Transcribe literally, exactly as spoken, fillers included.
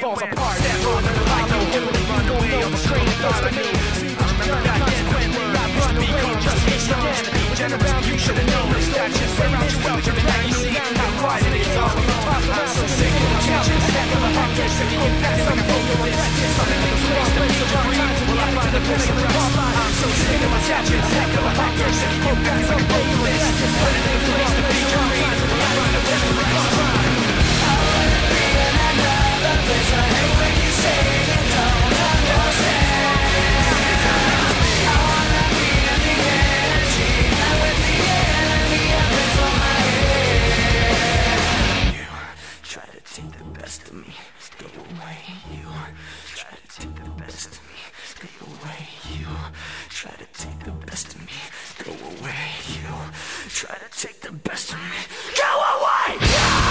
falls apart. Step on the light, no holding, run away on the train of thought I knew. See what you've done, consequently, not run away, just hit your end. General, you should have known this, that you're saying this out your back. You see how quiet it is all alone. I'm so sick of the attention, stack of the hunger, sick of impact, some people will practice. Something in the wrong place of our time, will I find the best of the wrong line? I'm so sick of attention, stack of the hunger, sick of impact, some people will practice. Something in the wrong place of our time, will I find the best of the wrong line? I wanna be in another place. I hate when you say you don't understand. I wanna be in the energy, not with the enemy. I raise on my head. You try to take the best of me, stay away. You try to take the best of me, stay away. You try to take the best of me, go away. You try to take the best of me, go away.